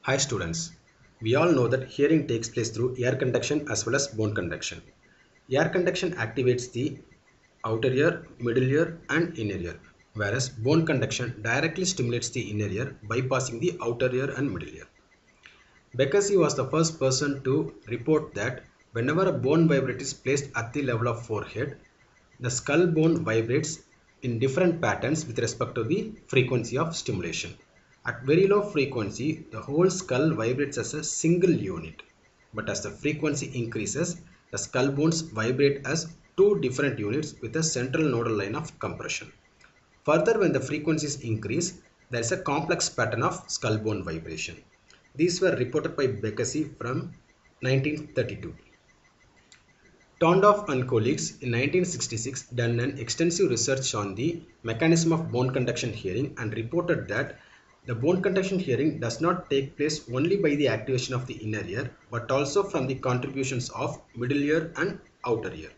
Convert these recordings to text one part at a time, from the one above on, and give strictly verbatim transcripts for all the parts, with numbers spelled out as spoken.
Hi students, we all know that hearing takes place through air conduction as well as bone conduction. Air conduction activates the outer ear, middle ear and inner ear, whereas bone conduction directly stimulates the inner ear bypassing the outer ear and middle ear. Bekasi was the first person to report that whenever a bone vibrate is placed at the level of forehead, the skull bone vibrates in different patterns with respect to the frequency of stimulation. At very low frequency, the whole skull vibrates as a single unit. But as the frequency increases, the skull bones vibrate as two different units with a central nodal line of compression. Further, when the frequencies increase, there is a complex pattern of skull bone vibration. These were reported by Bekasi from nineteen thirty-two. Tondorf and colleagues in nineteen sixty-six done an extensive research on the mechanism of bone conduction hearing and reported that the bone conduction hearing does not take place only by the activation of the inner ear but also from the contributions of middle ear and outer ear.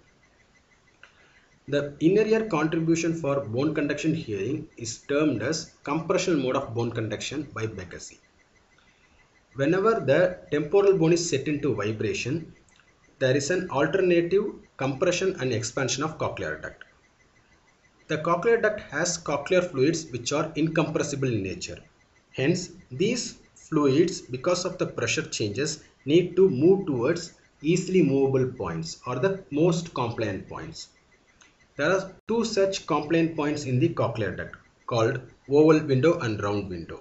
The inner ear contribution for bone conduction hearing is termed as compressional mode of bone conduction by Bekasi. Whenever the temporal bone is set into vibration, there is an alternative compression and expansion of cochlear duct. The cochlear duct has cochlear fluids which are incompressible in nature. Hence, these fluids, because of the pressure changes, need to move towards easily movable points or the most compliant points. There are two such compliant points in the cochlear duct called oval window and round window.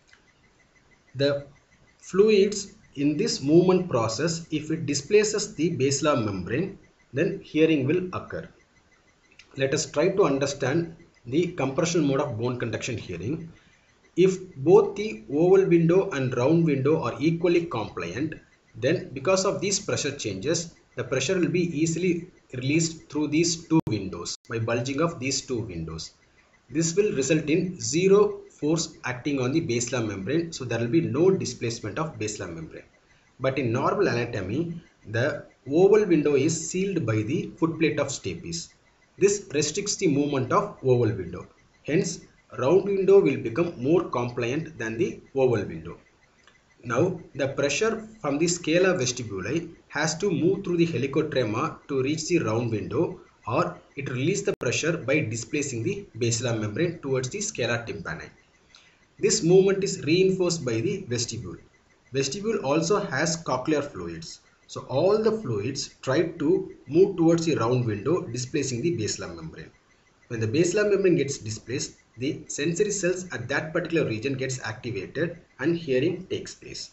The fluids in this movement process, if it displaces the basilar membrane, then hearing will occur. Let us try to understand the compression mode of bone conduction hearing. If both the oval window and round window are equally compliant, then because of these pressure changes, the pressure will be easily released through these two windows by bulging of these two windows. This will result in zero force acting on the basilar membrane, so there will be no displacement of basilar membrane. But in normal anatomy, the oval window is sealed by the footplate of stapes. This restricts the movement of oval window. Hence, round window will become more compliant than the oval window. Now, the pressure from the scala vestibuli has to move through the helicotrema to reach the round window, or it releases the pressure by displacing the basilar membrane towards the scala tympani. This movement is reinforced by the vestibule. Vestibule also has cochlear fluids. So all the fluids try to move towards the round window, displacing the basilar membrane. When the basilar membrane gets displaced, the sensory cells at that particular region gets activated and hearing takes place.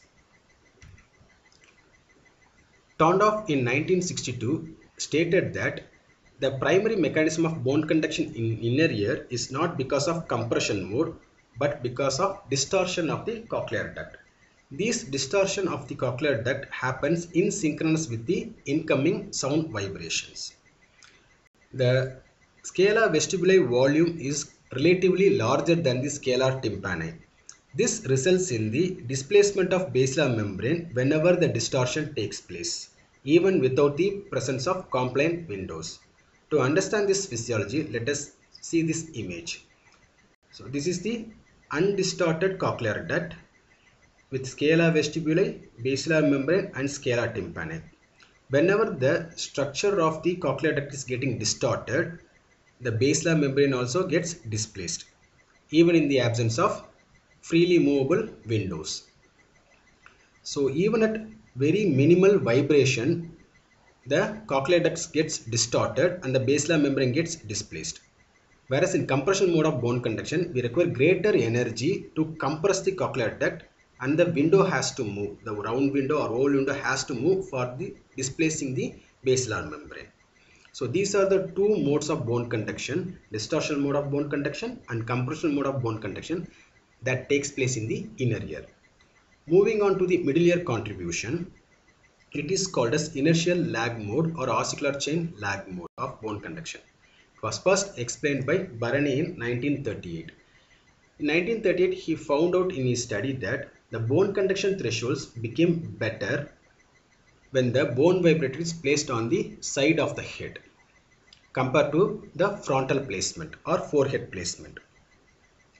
Tondorf in nineteen sixty-two stated that the primary mechanism of bone conduction in inner ear is not because of compression mode but because of distortion of the cochlear duct. This distortion of the cochlear duct happens in synchronous with the incoming sound vibrations. The scala vestibuli volume is relatively larger than the scalar tympani. This results in the displacement of basilar membrane whenever the distortion takes place, even without the presence of compliant windows. To understand this physiology, let us see this image. So this is the undistorted cochlear duct with scala vestibuli, basilar membrane and scala tympani. Whenever the structure of the cochlear duct is getting distorted, the basilar membrane also gets displaced, even in the absence of freely movable windows. So even at very minimal vibration, the cochlear duct gets distorted and the basilar membrane gets displaced. Whereas in compression mode of bone conduction, we require greater energy to compress the cochlear duct and the window has to move. The round window or oval window has to move for the displacing the basilar membrane. So these are the two modes of bone conduction, distortion mode of bone conduction and compression mode of bone conduction that takes place in the inner ear. Moving on to the middle ear contribution, it is called as inertial lag mode or oscillator chain lag mode of bone conduction. It was first explained by Barani in nineteen thirty-eight. In nineteen thirty-eight, he found out in his study that the bone conduction thresholds became better when the bone vibrator is placed on the side of the head compared to the frontal placement or forehead placement.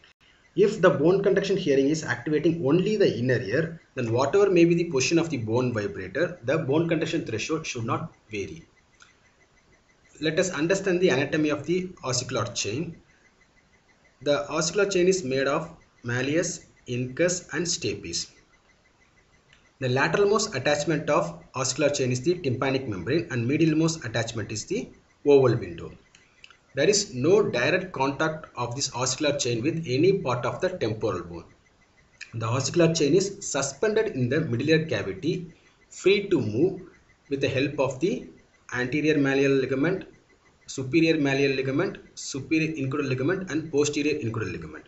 If the bone conduction hearing is activating only the inner ear, then whatever may be the position of the bone vibrator, the bone conduction threshold should not vary. Let us understand the anatomy of the ossicular chain. The ossicular chain is made of malleus, incus and stapes. The lateralmost attachment of ossicular chain is the tympanic membrane and medialmost attachment is the oval window. There is no direct contact of this ossicular chain with any part of the temporal bone. The ossicular chain is suspended in the medullary cavity, free to move with the help of the anterior malleal ligament, superior malleal ligament, superior inguinal ligament and posterior inguinal ligament.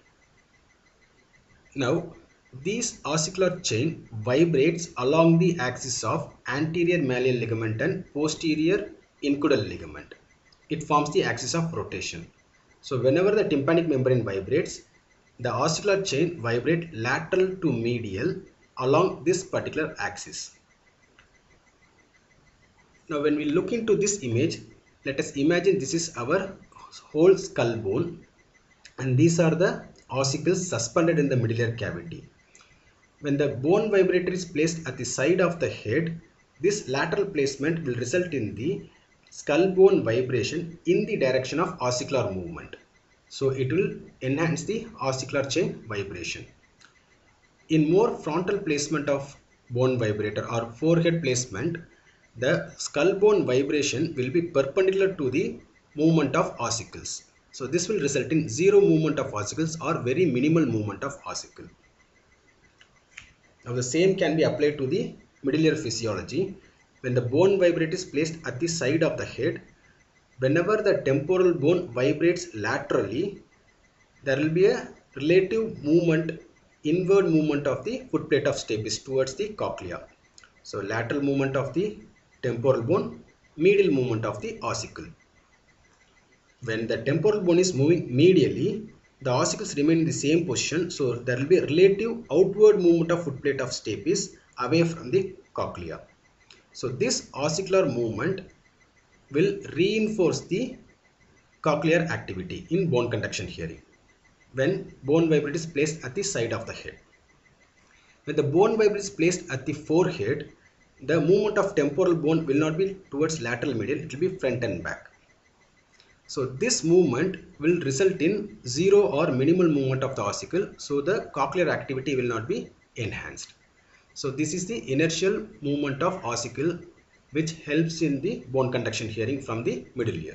Now, this ossicular chain vibrates along the axis of anterior malleal ligament and posterior inguinal ligament. It forms the axis of rotation. So, whenever the tympanic membrane vibrates, the ossicular chain vibrates lateral to medial along this particular axis. Now, when we look into this image, let us imagine this is our whole skull bone and these are the ossicles suspended in the medullary cavity. When the bone vibrator is placed at the side of the head, this lateral placement will result in the skull bone vibration in the direction of ossicular movement. So it will enhance the ossicular chain vibration. In more frontal placement of bone vibrator or forehead placement, the skull bone vibration will be perpendicular to the movement of ossicles. So this will result in zero movement of ossicles or very minimal movement of ossicle. Now the same can be applied to the medullary physiology. When the bone vibrator is placed at the side of the head, whenever the temporal bone vibrates laterally, there will be a relative movement, inward movement of the footplate of stapes towards the cochlea. So lateral movement of the temporal bone, medial movement of the ossicle. When the temporal bone is moving medially, the ossicles remain in the same position. So there will be a relative outward movement of footplate of stapes away from the cochlea. So this ossicular movement will reinforce the cochlear activity in bone conduction hearing when bone vibrator is placed at the side of the head. When the bone vibrator is placed at the forehead, the movement of temporal bone will not be towards lateral medial, it will be front and back. So this movement will result in zero or minimal movement of the ossicle, so the cochlear activity will not be enhanced. So this is the inertial movement of ossicle which helps in the bone conduction hearing from the middle ear.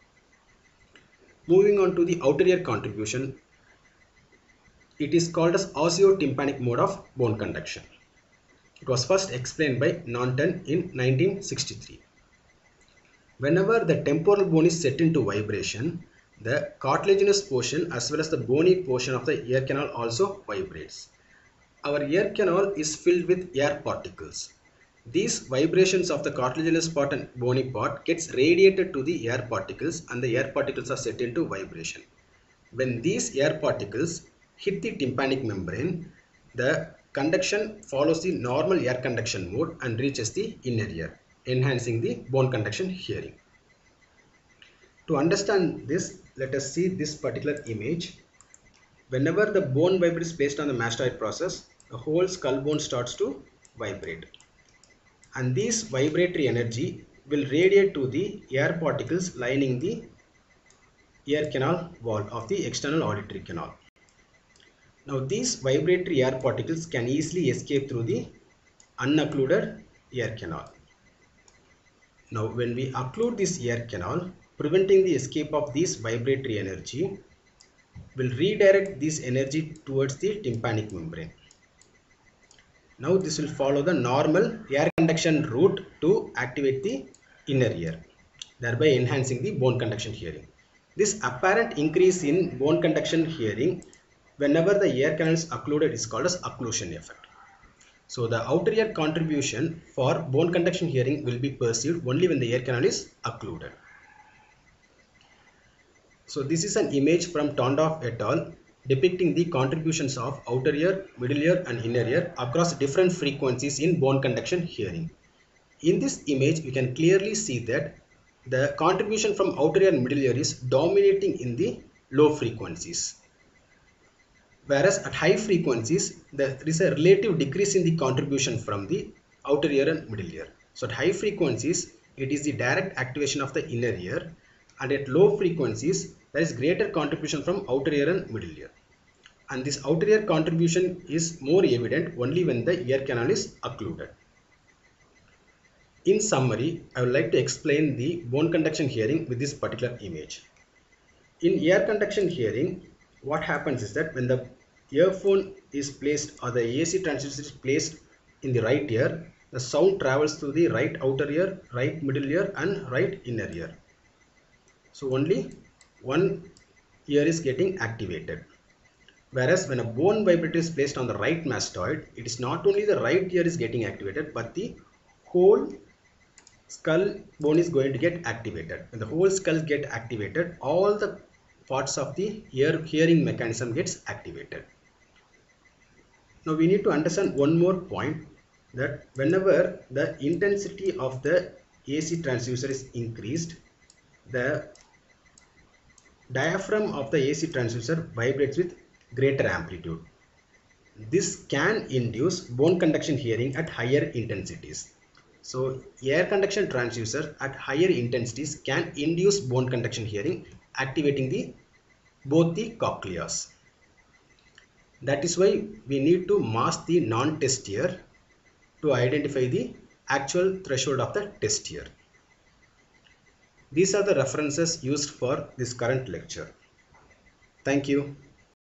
Moving on to the outer ear contribution, it is called as osseo-tympanic mode of bone conduction. It was first explained by Norton in nineteen sixty-three. Whenever the temporal bone is set into vibration, the cartilaginous portion as well as the bony portion of the ear canal also vibrates. Our ear canal is filled with air particles. These vibrations of the cartilaginous part and bony part gets radiated to the air particles and the air particles are set into vibration. When these air particles hit the tympanic membrane, the conduction follows the normal air conduction mode and reaches the inner ear, enhancing the bone conduction hearing. To understand this, let us see this particular image. Whenever the bone vibrator is placed on the mastoid process, the whole skull bone starts to vibrate. And this vibratory energy will radiate to the air particles lining the ear canal wall of the external auditory canal. Now these vibratory air particles can easily escape through the unoccluded ear canal. Now when we occlude this ear canal, preventing the escape of this vibratory energy will redirect this energy towards the tympanic membrane. Now this will follow the normal air conduction route to activate the inner ear, thereby enhancing the bone conduction hearing. This apparent increase in bone conduction hearing whenever the ear canal is occluded is called as occlusion effect. So the outer ear contribution for bone conduction hearing will be perceived only when the ear canal is occluded. So this is an image from Tondorf et al. Depicting the contributions of outer ear, middle ear and inner ear across different frequencies in bone conduction hearing. In this image, we can clearly see that the contribution from outer ear and middle ear is dominating in the low frequencies. Whereas at high frequencies, there is a relative decrease in the contribution from the outer ear and middle ear. So at high frequencies, it is the direct activation of the inner ear, and at low frequencies, there is greater contribution from outer ear and middle ear. And this outer ear contribution is more evident only when the ear canal is occluded. In summary, I would like to explain the bone conduction hearing with this particular image. In ear conduction hearing, what happens is that when the earphone is placed or the A C transducer is placed in the right ear, the sound travels through the right outer ear, right middle ear and right inner ear. So only one ear is getting activated. Whereas when a bone vibrator is placed on the right mastoid, it is not only the right ear is getting activated, but the whole skull bone is going to get activated. When the whole skull gets activated, all the parts of the ear hearing mechanism gets activated. Now we need to understand one more point, that whenever the intensity of the A C transducer is increased, the diaphragm of the A C transducer vibrates with greater amplitude. This can induce bone conduction hearing at higher intensities. So air conduction transducer at higher intensities can induce bone conduction hearing, activating the both the cochleas. That is why we need to mask the non-test ear to identify the actual threshold of the test ear. These are the references used for this current lecture. Thank you.